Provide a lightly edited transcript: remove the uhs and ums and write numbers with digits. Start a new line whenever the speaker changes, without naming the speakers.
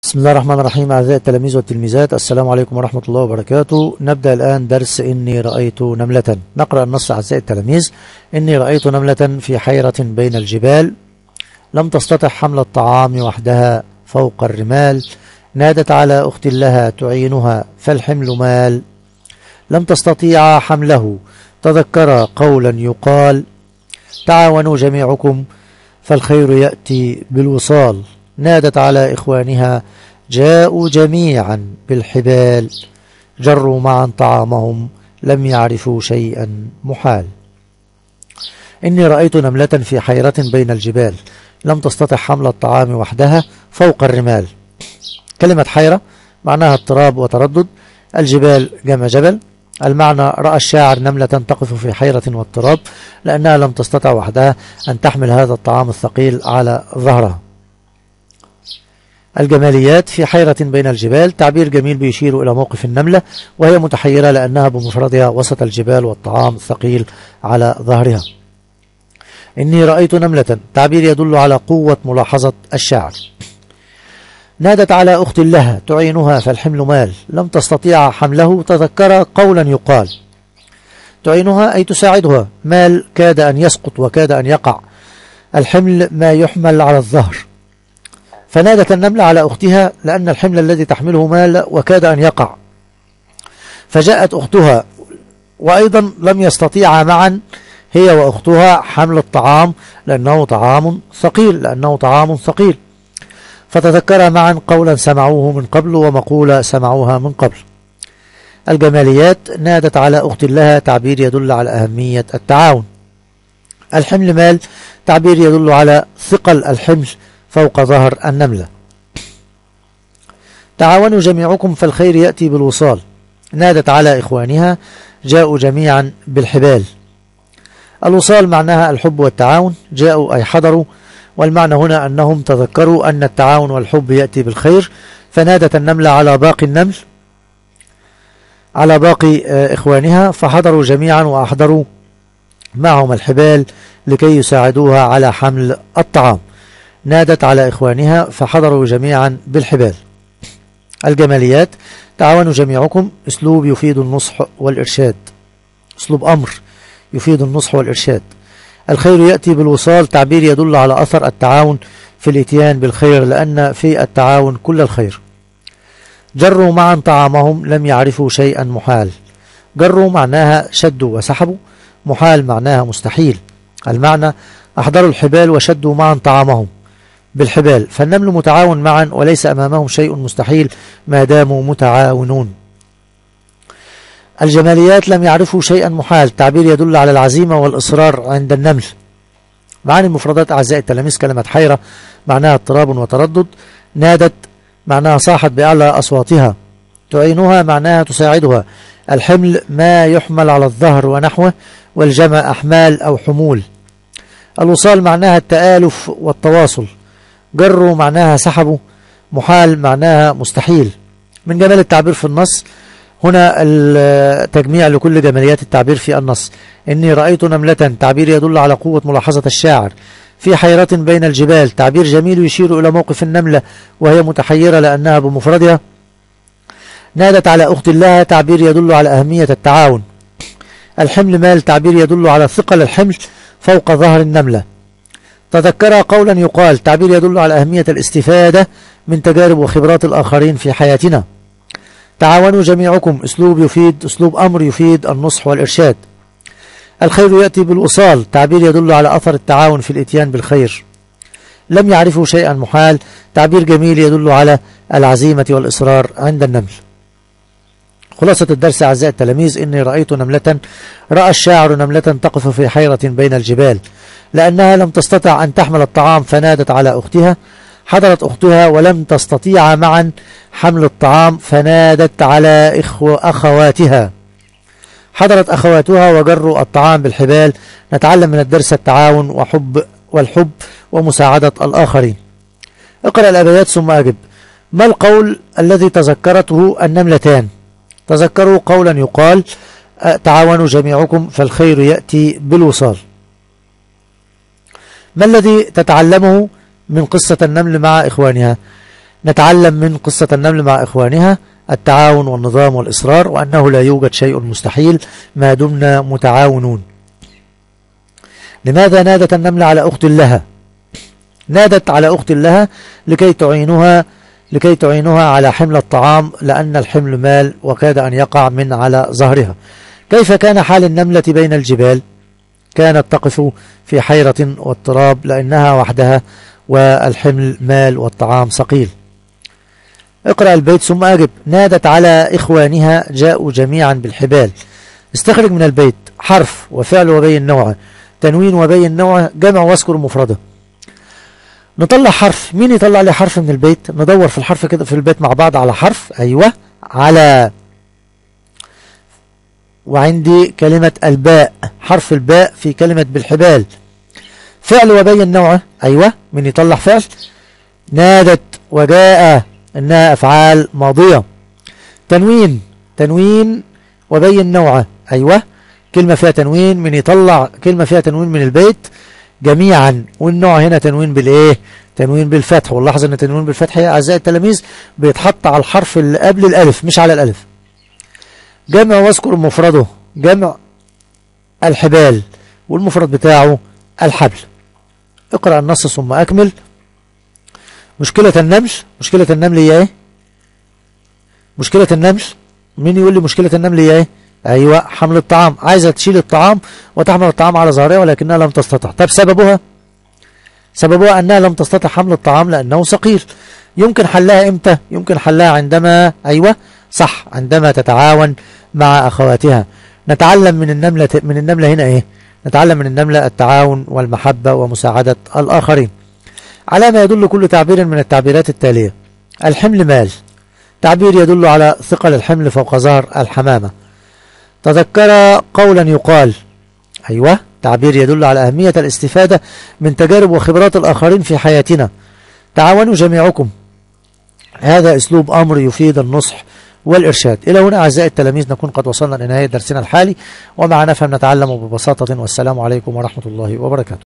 بسم الله الرحمن الرحيم. أعزائي التلاميذ والتلميذات، السلام عليكم ورحمة الله وبركاته. نبدأ الآن درس إني رأيت نملة. نقرأ النص أعزائي التلاميذ. إني رأيت نملة في حيرة بين الجبال، لم تستطع حمل الطعام وحدها فوق الرمال، نادت على أخت لها تعينها فالحمل مال، لم تستطيع حمله تذكر قولا يقال، تعاونوا جميعكم فالخير يأتي بالوصال، نادت على إخوانها جاءوا جميعا بالحبال، جروا معا طعامهم لم يعرفوا شيئا محال. إني رأيت نملة في حيرة بين الجبال، لم تستطع حمل الطعام وحدها فوق الرمال. كلمة حيرة معناها اضطراب وتردد، الجبال جمع جبل. المعنى: رأى الشاعر نملة تقف في حيرة واضطراب لأنها لم تستطع وحدها أن تحمل هذا الطعام الثقيل على ظهرها. الجماليات: في حيرة بين الجبال، تعبير جميل بيشير إلى موقف النملة وهي متحيرة لأنها بمفردها وسط الجبال والطعام الثقيل على ظهرها. إني رأيت نملة، تعبير يدل على قوة ملاحظة الشاعر. نادت على أخت لها تعينها فالحمل مال، لم تستطيع حمله تذكر قولا يقال. تعينها أي تساعدها، مال كاد أن يسقط وكاد أن يقع، الحمل ما يحمل على الظهر. فنادت النملة على أختها لأن الحمل الذي تحمله مال وكاد أن يقع، فجاءت أختها وأيضا لم يستطيعا معا هي وأختها حمل الطعام لأنه طعام ثقيل، فتذكرا معا قولا سمعوه من قبل ومقولة سمعوها من قبل. الجماليات: نادت على أخت لها، تعبير يدل على أهمية التعاون. الحمل مال، تعبير يدل على ثقل الحمل فوق ظهر النملة. تعاونوا جميعكم فالخير يأتي بالوصال، نادت على إخوانها جاءوا جميعا بالحبال. الوصال معناها الحب والتعاون، جاءوا أي حضروا، والمعنى هنا أنهم تذكروا أن التعاون والحب يأتي بالخير، فنادت النملة على باقي إخوانها فحضروا جميعا وأحضروا معهم الحبال لكي يساعدوها على حمل الطعام. نادت على إخوانها فحضروا جميعا بالحبال. الجماليات: تعاونوا جميعكم، أسلوب يفيد النصح والإرشاد، أسلوب أمر يفيد النصح والإرشاد. الخير يأتي بالوصال، تعبير يدل على أثر التعاون في الاتيان بالخير لأن في التعاون كل الخير. جروا معا طعامهم لم يعرفوا شيئا محال، جروا معناها شدوا وسحبوا، محال معناها مستحيل. المعنى: أحضروا الحبال وشدوا معا طعامهم بالحبال، فالنمل متعاون معا وليس أمامهم شيء مستحيل ما داموا متعاونون. الجماليات: لم يعرفوا شيئا محال، تعبير يدل على العزيمة والإصرار عند النمل. معاني المفردات أعزائي التلاميذ: كلمة حيرة معناها اضطراب وتردد، نادت معناها صاحت بأعلى أصواتها، تعينها معناها تساعدها، الحمل ما يحمل على الظهر ونحوه، والجمع أحمال أو حمول. الوصال معناها التآلف والتواصل، جروا معناها سحبوا، محال معناها مستحيل. من جمال التعبير في النص هنا التجميع لكل جماليات التعبير في النص. إني رأيت نملة، تعبير يدل على قوة ملاحظة الشاعر. في حيرة بين الجبال، تعبير جميل يشير إلى موقف النملة وهي متحيرة لأنها بمفردها. نادت على أخت لها، تعبير يدل على أهمية التعاون. الحمل مال، تعبير يدل على ثقل الحمل فوق ظهر النملة. تذكر قولا يقال، تعبير يدل على أهمية الاستفادة من تجارب وخبرات الآخرين في حياتنا. تعاونوا جميعكم، أسلوب أمر يفيد النصح والإرشاد. الخير يأتي بالوصال، تعبير يدل على أثر التعاون في الإتيان بالخير. لم يعرفوا شيئا محال، تعبير جميل يدل على العزيمة والإصرار عند النمل. خلاصة الدرس أعزائي التلاميذ: إني رأيت نملة، رأى الشاعر نملة تقف في حيرة بين الجبال لأنها لم تستطع أن تحمل الطعام فنادت على أختها، حضرت أختها ولم تستطيع معا حمل الطعام فنادت على أخواتها، حضرت أخواتها وجروا الطعام بالحبال. نتعلم من الدرس التعاون والحب ومساعدة الآخرين. اقرأ الأبيات ثم أجب. ما القول الذي تذكرته النملتان؟ تذكروا قولا يقال، تعاونوا جميعكم فالخير يأتي بالوصال. ما الذي تتعلمه من قصة النمل مع إخوانها؟ نتعلم من قصة النمل مع إخوانها التعاون والنظام والإصرار، وأنه لا يوجد شيء مستحيل ما دمنا متعاونون. لماذا نادت النملة على أخت لها؟ نادت على أخت لها لكي تعينها على حمل الطعام، لأن الحمل مال وكاد أن يقع من على ظهرها. كيف كان حال النملة بين الجبال؟ كانت تقف في حيرة واضطراب، لأنها وحدها والحمل مال والطعام ثقيل. اقرأ البيت ثم أجب. نادت على إخوانها جاءوا جميعا بالحبال. استخرج من البيت حرف وفعل وبين نوعه، تنوين وبين نوعه، جمع واذكر مفرده. نطلع حرف. مين يطلع لي حرف من البيت؟ ندور في الحرف كده في البيت مع بعض على حرف. أيوة، على. وعندي كلمة الباء، حرف الباء في كلمة بالحبال. فعل وبين نوعه. أيوة، مين يطلع فعل؟ نادت وجاء، إنها أفعال ماضية. تنوين وبين نوعه. أيوة، كلمة فيها تنوين. من يطلع كلمة فيها تنوين من البيت؟ جميعا. والنوع هنا تنوين بالإيه؟ تنوين بالفتح. واللاحظ أن تنوين بالفتح يا أعزائي التلاميذ بيتحط على الحرف اللي قبل الألف مش على الألف. جمع واذكر مفرده، جمع الحبال والمفرد بتاعه الحبل. اقرأ النص ثم أكمل. مشكلة النمل هي ايه؟ مشكلة النمل، مين يقول لي مشكلة النمل هي ايه؟ ايوه، حمل الطعام. عايزة تشيل الطعام وتحمل الطعام على ظهرها ولكنها لم تستطع. طب سببها انها لم تستطع حمل الطعام لانه ثقيل. يمكن حلها امتى؟ يمكن حلها عندما، ايوه صح، عندما تتعاون مع اخواتها. نتعلم من النملة هنا ايه؟ نتعلم من النملة التعاون والمحبة ومساعدة الاخرين. على ما يدل كل تعبير من التعبيرات التالية. الحمل مال، تعبير يدل على ثقل الحمل فوق ظهر الحمامة. تذكر قولا يقال. أيوة، تعبير يدل على أهمية الاستفادة من تجارب وخبرات الآخرين في حياتنا. تعاونوا جميعكم، هذا أسلوب أمر يفيد النصح والإرشاد. إلى هنا أعزائي التلاميذ نكون قد وصلنا لنهاية درسنا الحالي، ومع نفهم نتعلم ببساطة. والسلام عليكم ورحمة الله وبركاته.